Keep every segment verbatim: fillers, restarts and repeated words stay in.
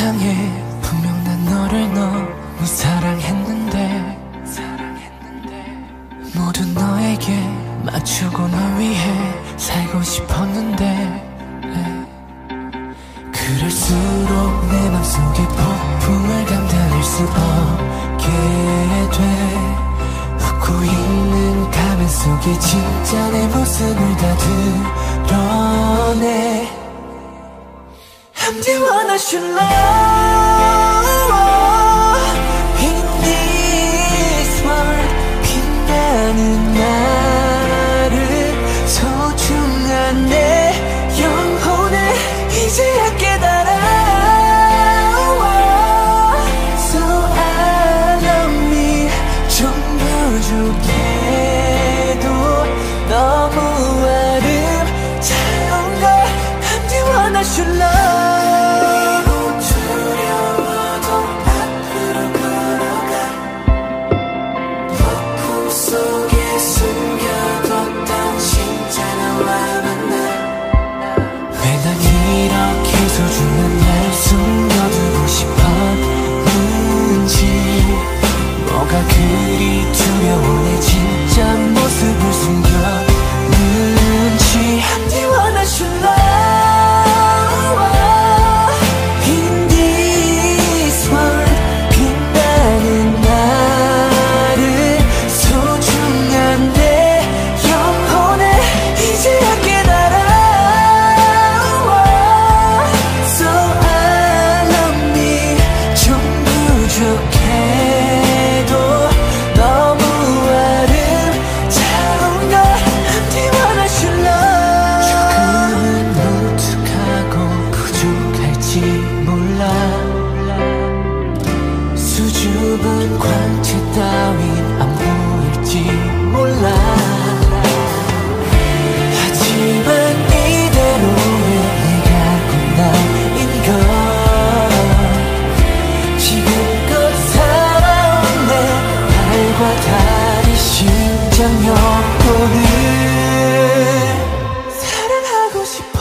세상에 분명 난 너를 너무 사랑했는데, 사랑했는데 모두 너에게 맞추고 널 위해 살고 싶었는데, 네. 그럴수록 내 맘속에 폭풍을 감당할 수 없게 돼. 웃고 있는 가면 속에 진짜 내 모습을 다 드러내. I'm the one I should love in this world. 빛나는 나를 소중한 내 영혼을 이제야 깨달아. So I love me. 좀 부족해도 너무 아름다운 걸. I'm the one I should love. 소중한 날 숨겨두고 싶었는지, 뭐가 그리 두려워 내 진짜 모습을 숨겼는지. I'm the one I should love in this world. 빛나는 나를 소중한 내 영혼을 이제야 깨달아. 부족해도 너무 아름다운 걸. I'm the one I should love. 조금은 무뚝하고 부족할지 몰라. 수줍은 광채 따윈 안 보일지 몰라. 하지만 이대로의 네가 꿈나인 걸. 다리 심장 영혼을 사랑하고 싶어.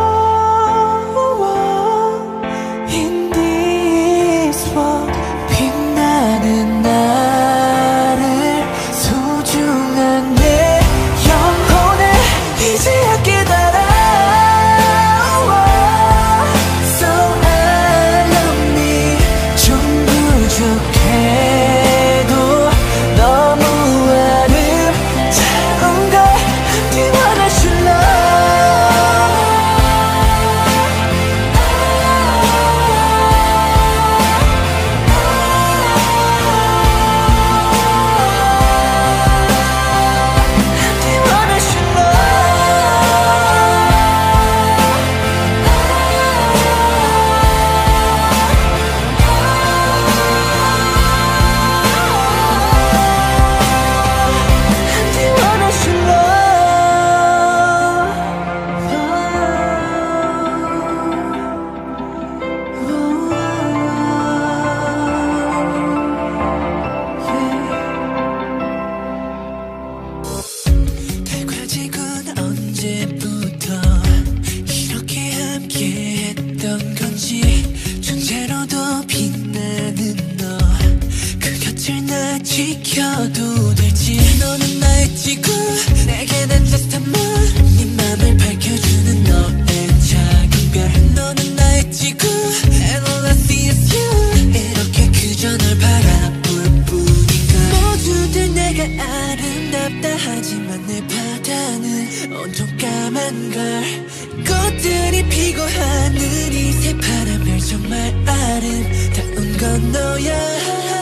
In this world. 빛나는 나를 소중한 내 영혼을 이제야 깨달아. So I love me. 좀 부족해 지켜도 될지. 너는 나의 지구, 내게는 just a moon. 네 맘을 밝혀주는 너의 작은 별. 너는 나의 지구, and all I see is you. 이렇게 그저 널 바라볼 뿐인가. 모두들 내가 아름답다 하지만 내 바다는 온통 까만 걸. 꽃들이 피고 하늘이 새파란 별. 정말 아름다운 건 너야.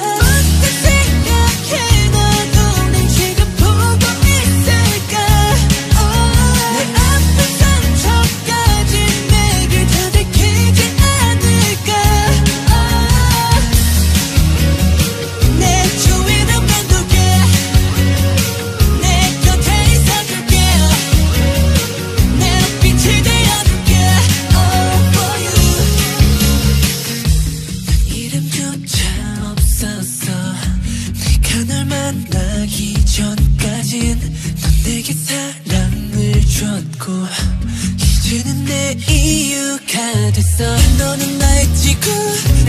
만나기 전까진 넌 내게 사랑을 줬고 이제는 내 이유가 됐어. 너는 나의 지구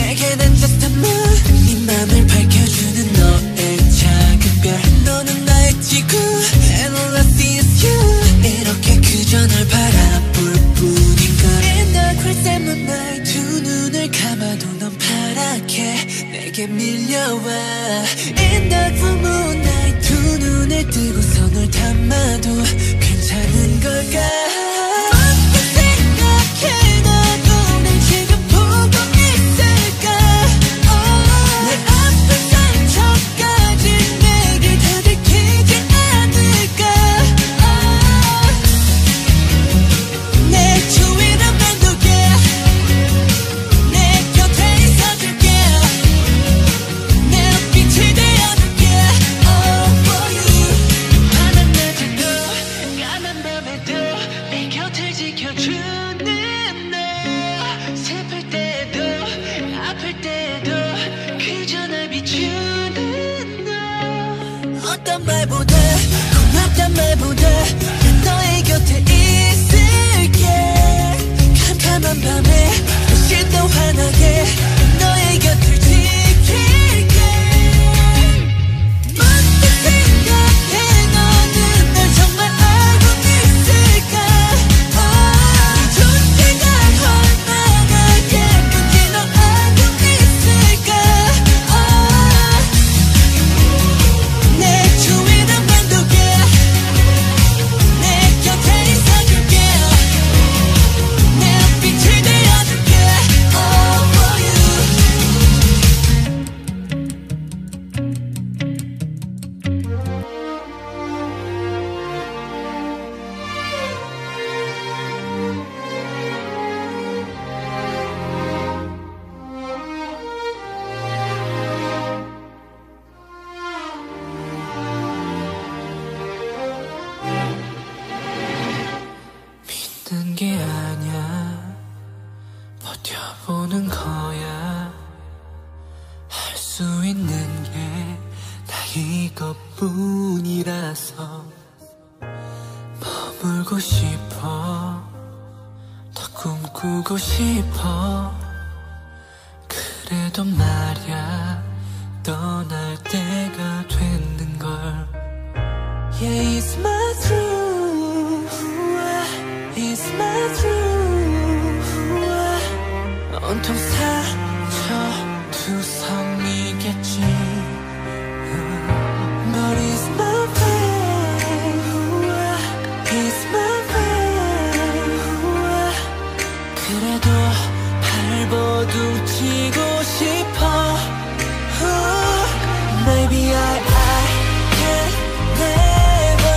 내게 밀려와 In the full moonlight 두 눈을 뜨고서 널 담아도 괜찮은 걸까 어떻게 생각해 너도 날 지금 보고 있을까 oh, 내 아픈 상처까지 내게 다 들키지 않을까 oh, 내 주위를 맴돌게 내 곁에 있어줄게 내 빛이 되어줄게 Oh for you 환한 낮에도 까만 밤에도 내 곁을 지켜주는 너 슬플 때도 아플 때도 그저 날 비추는 너 어떤 말보다 고맙단 말보다 난 너의 곁에 있을게 캄캄한 밤에 훨씬 더 환하게 너의 곁을 지킬게 어떻게 생각해 너는 날 정말 알고 있을까 oh, 네 존재가 얼마나 예쁜지 너 알고 있을까 oh, 내 주위를 맴돌게 내 곁에 있어줄게 내 빛이 되어줄게 Oh for you 믿는 게 아냐 버텨보는 거야 할 수 있는 게 다 이것뿐이라서 머물고 싶어 더 꿈꾸고 싶어 그래도 말야 떠날 때가 됐는걸 Yeah, it's my truth It's my truth 온통 상처투성이겠지 But it's my faith It's my faith 그래도 발버둥 치고 싶어 Maybe I, I can never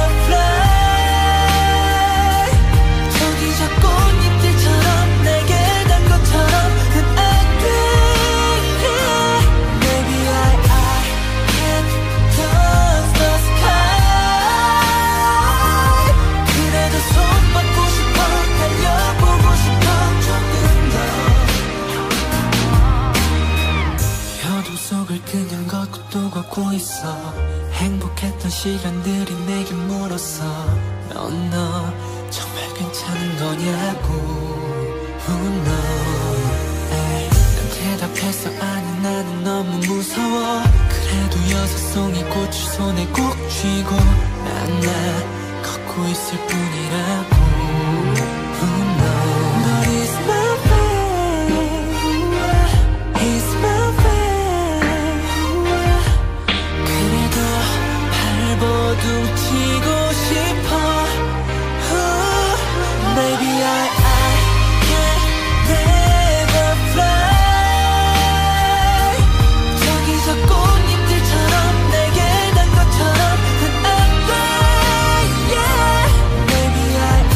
fly 저기 저 꽃잎들처럼 내게 단 것처럼 난 안 돼 yeah. Maybe I, I can touch the sky 그래도 손 뻗고 싶어 달려보고 싶어 조금 더 어둠 속을 그냥 걷고 또 걷고 있어 행복했던 시간들이 내게 물었어 넌 너 정말 괜찮은 거냐고 Who knows 에이, 난 대답했어 아니 나는 너무 무서워 그래도 여섯 송이 꽃을 손에 꼭 쥐고 난 나 걷고 있을 뿐이라고 Who knows But it's my faith It's my faith 그래도 발버둥 치고 싶어 Maybe I, I can never fly 저기 저 꽃잎들처럼 내게 단 것처럼 난 안 돼 yeah. Maybe I, I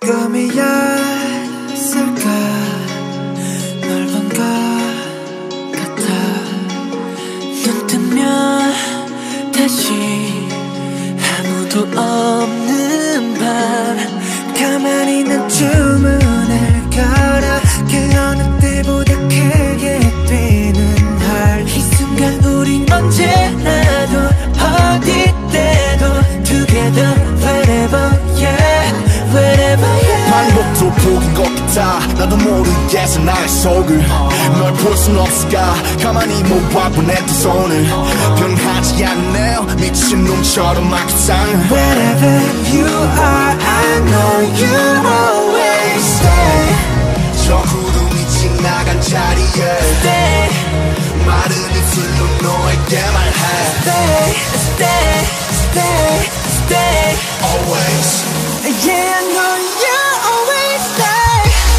지금이었을까 널 본 것 같아 눈 뜨면 다시 아무도 없는 밤 가만히 난 주문을 걸어 그 어느 때보다 크게 뛰는 heart 이 순간 우린 언제나도 어디 때도 together wherever yeah wherever yeah 반복도 보긴 것 같아 나도 모르겠어 나의 속을 널 볼 순 없을까 가만히 모아본 내 두 손을 변하지 않네요 미친놈처럼 막 이상해 Wherever you are I know you'll always stay 저 구름이 지나간 자리에 Stay 마른 입술로 너에게 말해 Stay Stay Stay Stay Always Yeah I know you'll always stay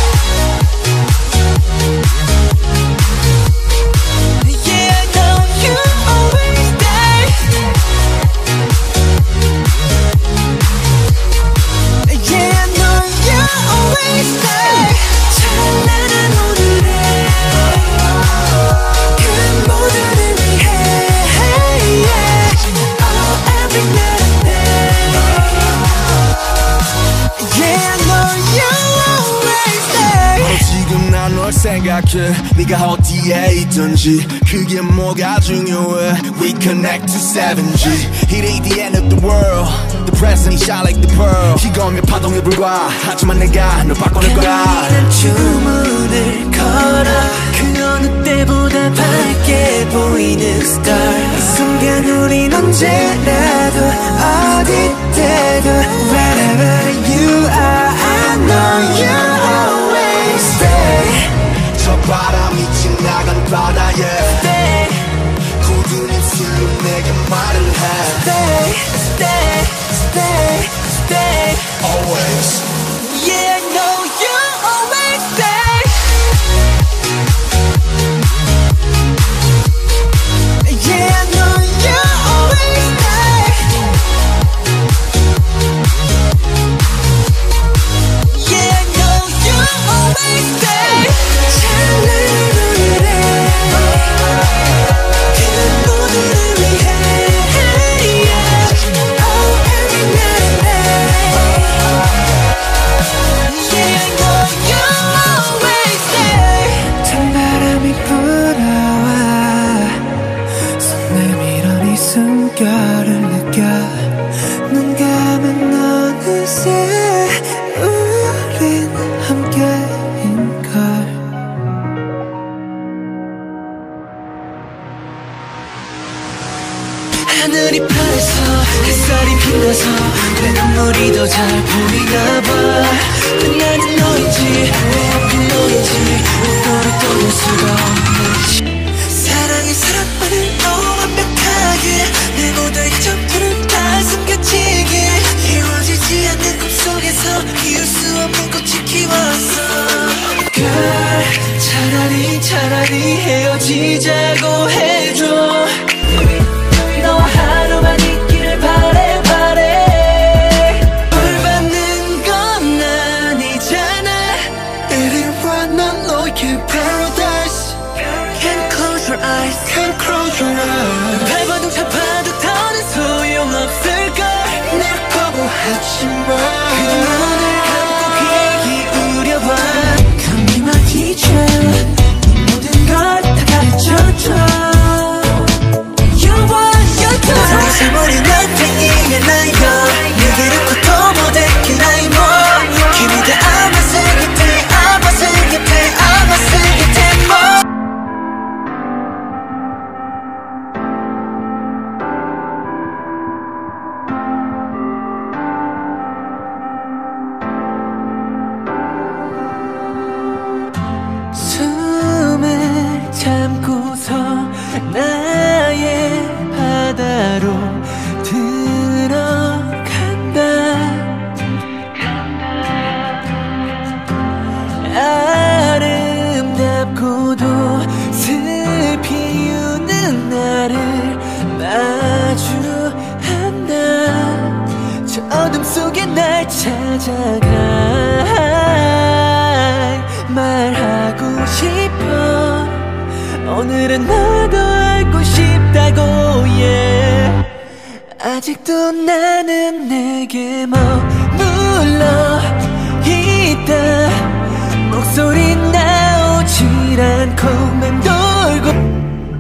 Yeah I know you'll always stay Yeah I know you'll always stay 찬란한 오늘에 그 모두를 위해 yeah. Oh every night and day Yeah I know you'll always stay 바로 지금 난 널 생각해 네가 어디에 있든지 그게 뭐가 중요해 We connect to seven G It ain't the end of the world The present shine like the pearl 희거며 파동에 불과 하지만 내가 널 바꿔낼 거야 난 주문을 걸어 그 어느 때보다 밝게 보이는 star 이 순간 우린 언제라도 어디 때도 Wherever you are I know you'll always stay 저 바람이 지나간 바다에 Stay 굳은 입술로 내게 말을 해 Stay Stay Stay Stay Always Yeah I know you'll always stay Yeah I know you'll always stay Yeah I know you'll always stay 찬란한 오늘에 그 모두를 위해 yeah. Oh every night and day Yeah I know you'll always stay 찬바람이 불어와 손 내밀어 네 숨결을 느껴 눈 감은 어느새 우린 함께인걸 하늘이 파래서 햇살이 빛나서 내 눈물이 더 잘 보이나 봐 나는 너인지 왜 하필 너인지 너를 떠날 수가 없는지 사랑해 사랑만을 너무 완벽하게 내 모두의 점들은 다 숨겨지게 이루어지지 않는 꿈속에서 이룰 수 없는 꽃이 키웠어 Girl 차라리 차라리 헤어지자고 해줘 너와 하루만 있기를 바래 바래 벌 받는 건 아니잖아 이리 와 난 너에게 paradise Can't close your eyes Can't close your eyes 밟아도 잡아도 더는 소용없을걸 날 거부하지마 그 눈을 감고 귀에 기울여봐 Come be my teacher 이 모든 걸 다 가르쳐줘 세월이 날 팽이에 나요 내게 놓고 또 못했긴 나이 뭐 Give me the I'm a sing it I'm a sing it I'm a sing it more 숨을 참고서 나의 바다로 들어간다 아름답고도 슬피 우는 나를 마주한다 저 어둠 속에 날 찾아가 오늘은 널 더 알고 싶다고 yeah. 아직도 나는 내게 머물러 있다. 목소리 나오질 않고 맴돌고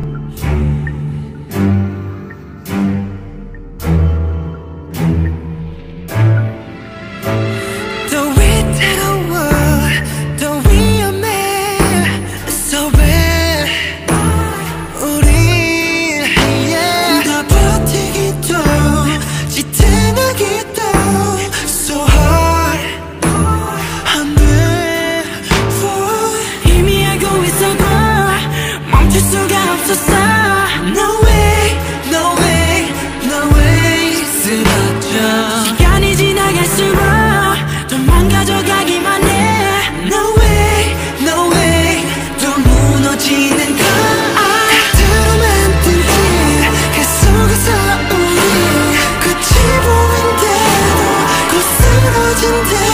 No way, no way, no way 쓰러져 시간이 지나갈수록 더 망가져가기만 해 No way, no way 또 무너지는 걸 겉으로 만든 길 그 속에서 우리 끝이 보인대도 곧 쓰러진대